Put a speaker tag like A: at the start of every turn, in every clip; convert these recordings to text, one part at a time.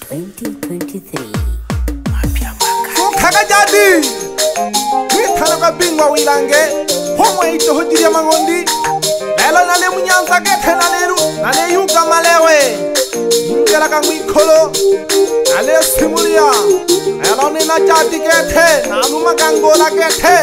A: 2023.
B: Kaga jadi Witana ka bingwa wilange Homo ito hojiria mangondi Lelo nale munyanza gete nale yuga malewe Ngela ka mwikolo Nale simulia Lelo nina jadi gete Namu magangola gete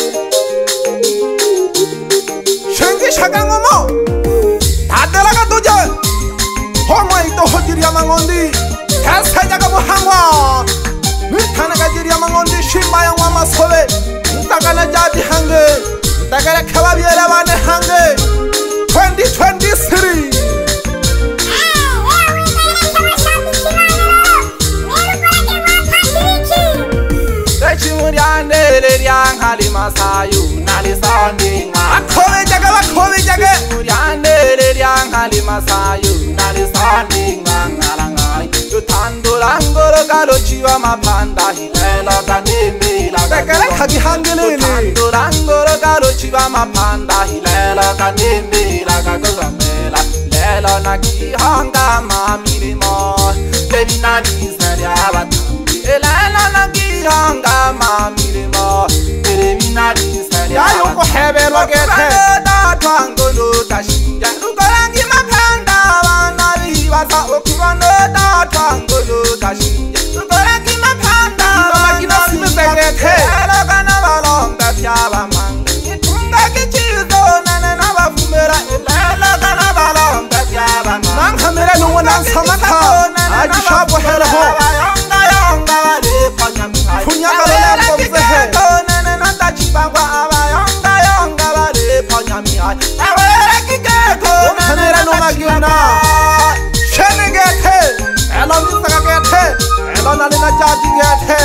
B: Shengi shaka ngomo Tadela ka tuje Homo ito hojiria mangondi Kasa jaga muhangwa Witana ka jiria mangondi shimba ya wama sole Ntakana jadi hange Ntakana kawabiela wane hange 2023 Chimuriane le yang halima sayu nali sounding Akove jage Chimuriane le yang halima sayu nali sounding ngalangai Tutandula ngoro galo chiwa mapanda hilelo kanimi la Bekele kagi hangelele Tutandula ngoro galo chiwa mapanda hilelo kanimi la kagozamela Lelo naki hanga mamilimo Lebina disari abatambi Elena naki hanga mamilimo Lebina disari abatambi Yayoko hebelo gete Tatwangono tashinja Nukorangi mapanda wana viwasa Okubano tatwangono tashinja Nukorangi mapanda wana viwasa Elo kana balonga pyaba manga Nitunga kichizo nane nabafumera Elo kana balonga pyaba manga Nankamera nungwana nsamaka Ajishabu hele ho Yonga wale panyamihai Kunyaka wale mpomzehe Nane natachibangwa Yonga wale panyamihai Awele kikeko Nankamera nungagina Shene gete Elo nisaka gete Elo nalina jadi gete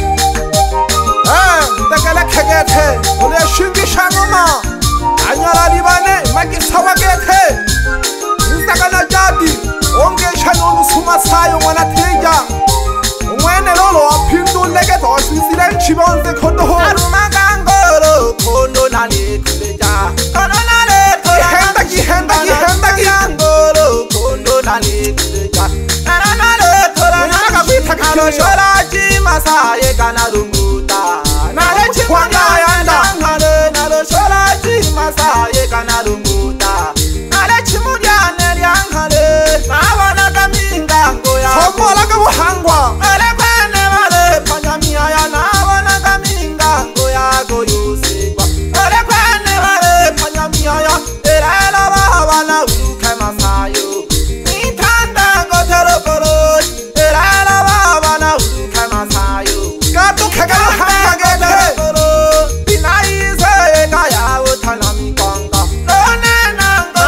B: Ndakala kegete Ule shingi shangoma Anyala libane Makisawa gete Ndakala jadi Onge shano nusuma sayo mwana teja Mwene lolo wapindu legete Wasisire nchibonze kondo ho Arumagangoro kondo nale kuleja Kondo nale kuleja Gihenda Gihangoro kondo nale kuleja Nana nale kuleja Nalo shola jima saye kana runguta Nale chimanga yanda Nalo shola jima saye kana runguta Nale chimudiane liangale Nawana kaminga ngoya Homola kabuhangwa Ele kwene wale panyamia ya Nawana kaminga ngoya goyusigwa Ele kwene wale panyamia ya Erela wawana uruke masayo Nitanda ngotero koro Erela wawana uruke masayo Gato kegala hanga gete Binaize kaya utanami konga Lone nango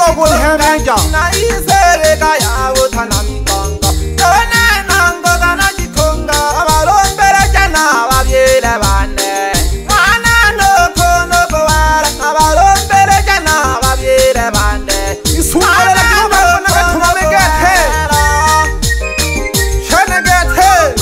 B: Binaize kaya utanami konga Lone nango gana jikonga Abarombere jana wabiele bane Mwana noko noko wala Abarombere jana wabiele bane Isumele kima wana katumame gete Shene gete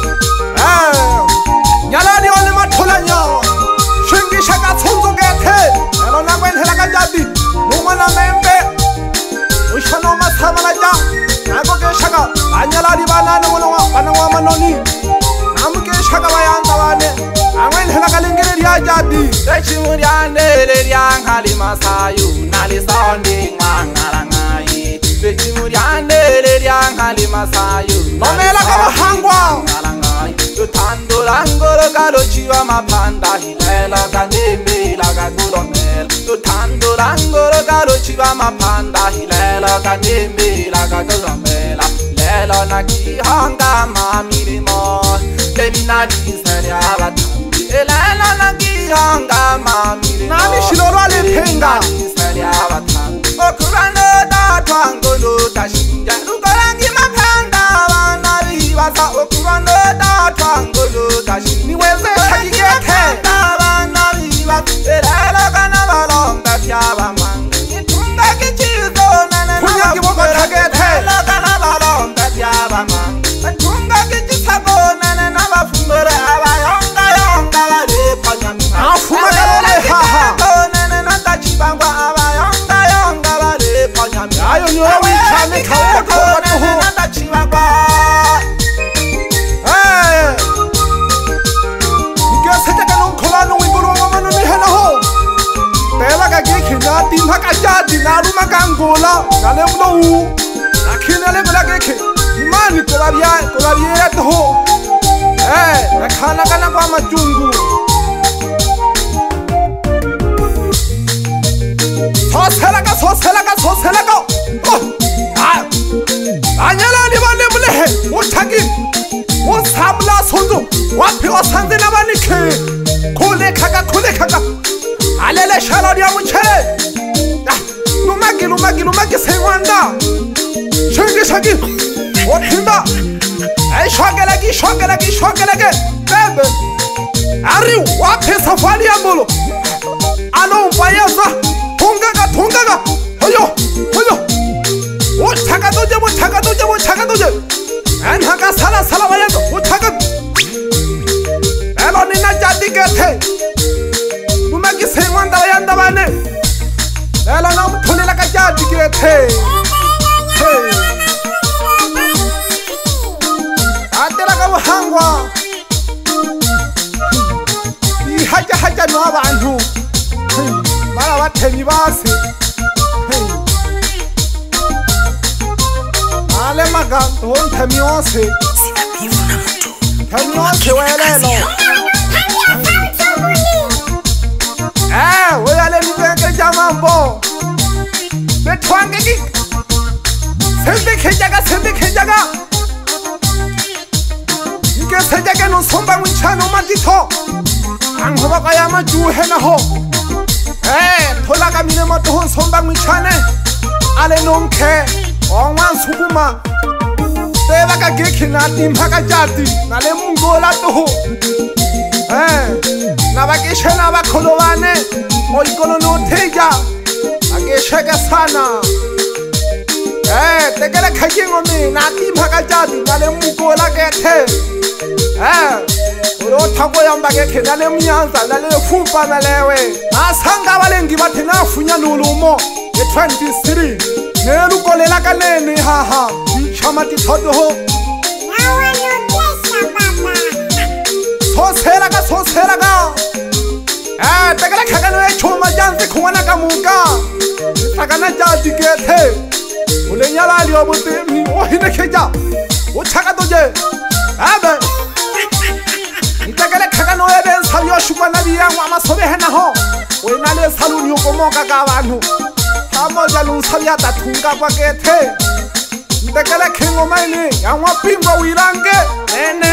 B: Nyalani wale matula nyawa Shingi shaka tsunzo gete Elo nangwen helaka jadi Numana membe Ushano masamala ja Nago ke shaka Anyalani bana Banangwa manoni Namu ke shaka bayanda wane Nangwen helaka lingere ria jadi Rechimuriane le riang halima sayu Nali sounding mangalangai Rechimuriane le riang halima sayu Nomela kama hangwa Tutandula ngoro galo chiwa mapanda Hilelo kanimi laga gulomel Tutandula ngoro galo chiwa mapanda Hilelo kanimi laga gulomela Lelo naki hanga mamilimo Lemina disari abatambi Lelo naki hanga mamilimo Nami shilolo alipenga Disari abatambi Okurano tatwangono tashinja Nukorangi mapanda wana viwasa Okurano tatwangono tashinja Niweze shakigete Wana viwasa Erelo kana balonga pyaba manga Nitunga kichizo nane Kunyaki woko kagete Erelo kana balonga pyaba manga Nitunga kichisago nane nabafumere Abayonga wale panyamina Afuma galole haha Nane natachibangwa Abayonga wale panyamina Ayo niwe wikane kawo dimhaka jadi naluma kangola nale mlowu akhina le gola keke imani ko babia to nakhana kana kwa majungu sosela ka anyala li ba le mlehe o thaki o samla sonzo wa phi o sanze na ba nikhe khole khaka alele shala dia muche lumaki sengwanda shaki o thimba ay shogela ki bebe ari wa phi safari ya bolo alo mpayaza thungaga hoyo o thaka doje anhaka sala bayendo o thaka elo nina jadi kethe lumaki sengwanda yanda bane elo na mthulela ka jadi kethe atela ka buhangwa ihaja no abantu bala batheni base ale maganto nthamiose
A: sibabivuna mtu
B: nthamiose welelo uyale nibeke jamambo bethwange ki sembe khejaga ike sejake no somba ngchano matitho anghoba ka ya majuhe na ho thola ka mine moto ho somba ngchane ale nomkhe onwan sukuma teba ka gekhina timhaka jati nale mungola to na bakeshena bakholwane oyikolo no theja akesheka sana tekele khakingo mina timhaka jati nale mungola kethe ro thako yamba kekhe nale mnyanza nale fupa nalewe asanga balengi bathi nafunya lulumo e23 neru kolela ka nene haha chamati thodo ho sosela ka tekela khakano e choma janse khwana ka muka takana jati kethe ulenyala liyo botemi o hine kheja o thaka doje abe tekele khakano e ben salyo shukwana biya ngwa masobe hena ho wena le saluni yokomoka ka abantu amoja lunsalia tathunga kwa kethe tekele khingo maine yangwa pingo wirange nene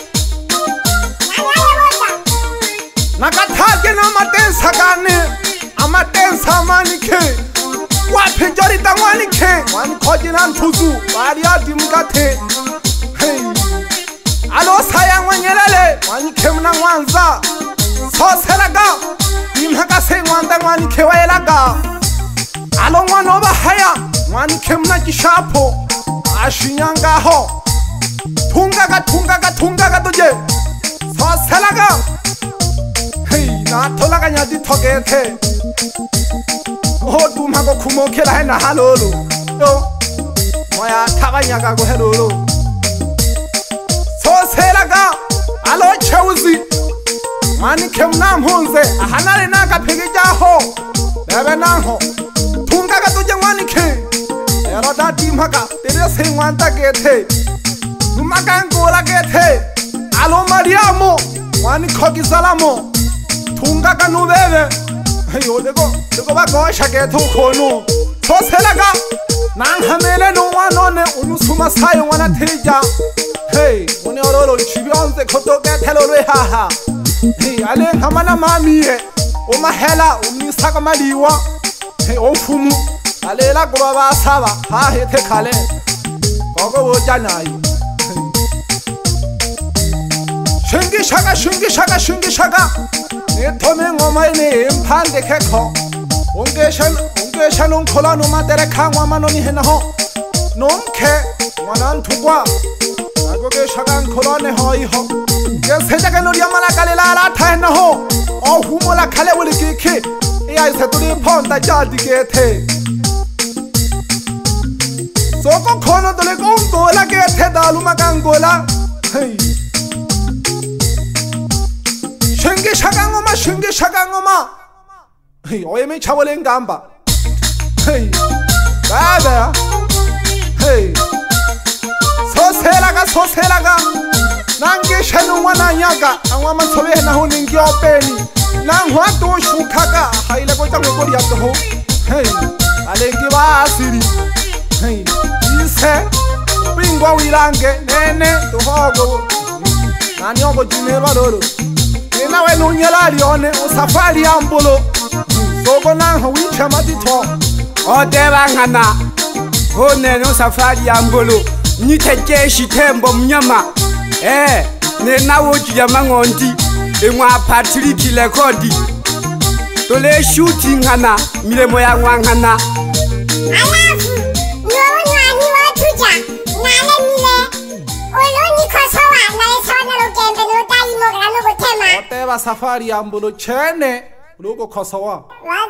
B: nakathake na matensa kane amatensa manikhe wa phejori tangwani khe wan khojina nthuzu bari adimkathe hey alo sayangwa nyelele wani khemna ngwanza soselaga imhaka sengwanda ngwani khewelaga alo ngwana ba haya ngwani khemna kishapo ashinyanga ho thungaga toje soselaga hey na tholaga nyadi thokethe o tuma go khumokhela hena halolo to moya thabanyaka go helolo soselaga alo cheuzi ngwani khemna mhunze ahanale naka phikija ho bebe nanho thungaga toje ngwani khe ero da timhaka tere sengwanta kethe numakangola kethe alo mariamo ngwani khokizalamo thungaga nubebe heyo leko bakosha kethe ukhono soselaga nanghamele no wanone unusuma sayo ngwana theja hey one orolo chibionze khoto kethe lo lwe haha hey ale ngamana mami he umahela umnisaka maliwa hey ofumu alela kuba basaba ha hethe khale gogo bojanayi shingi shaka nethome ngoma ine mphande khekho ungesha nonkhola noma tere khangwa manoni hena ho nomkhe ngwana nthukwa agoke shaka nkholane ho iho ke seja ke no diamala kalela la thana ho o humola khale bole kekhe e ai se tuli phonta jati kethe soko khono tole ko ngola kethe dalu makangola hey shingi shaka ngoma hey oyeme chabole ngamba Hey, bada. Hey, so selaga. Nange shanu wana nyaga. Angwa mansobe na huni ngio peni. Nang watu shukaga. Haile ko tango ko diato ho. Hey, alengi ba asiri. Hey, ise. Bingwa wilange nene tuhogo. Nani ogo jinero lolo. Nena we nunyela lione usafari ambulo. Sogo nang wicha matito.
C: Odeba ngana. Hone no safari ambulo. Niteke shitembo mnyama. Nena woji ya mangondi. Engwa Patrick lekodi. Tole shooting ngana. Milemo ya ngana.
D: Alafu, nyonya ni watuja. Nale mile. Oloni kosowa. Nale sawana lo gembe no dai mo grano go tema.
B: Oteba safari ambulo chene. Lugo kosowa.